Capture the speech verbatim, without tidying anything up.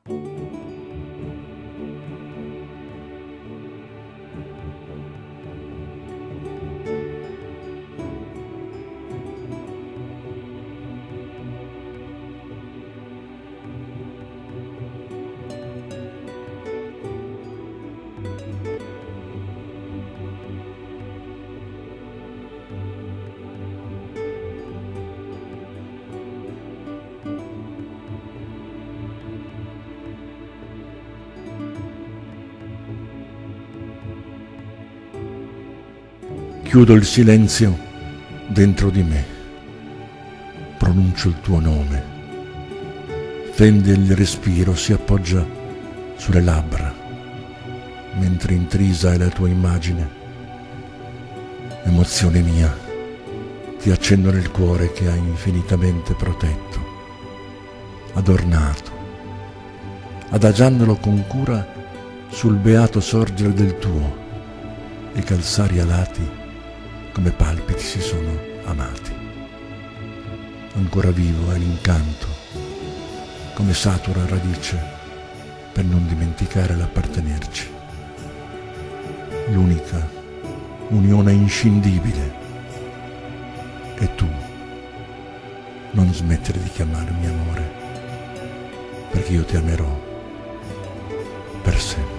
Chiudo il silenzio dentro di me, pronuncio il tuo nome, fende il respiro, si appoggia sulle labbra, mentre intrisa è la tua immagine. Emozione mia, ti accendo nel cuore che hai infinitamente protetto, adornato, adagiandolo con cura sul beato sorgere del tuo, i calzari alati come palpiti si sono amati. Ancora vivo è l'incanto, come satura radice, per non dimenticare l'appartenerci. L'unica unione inscindibile. E tu non smettere di chiamarmi amore, perché io ti amerò per sempre.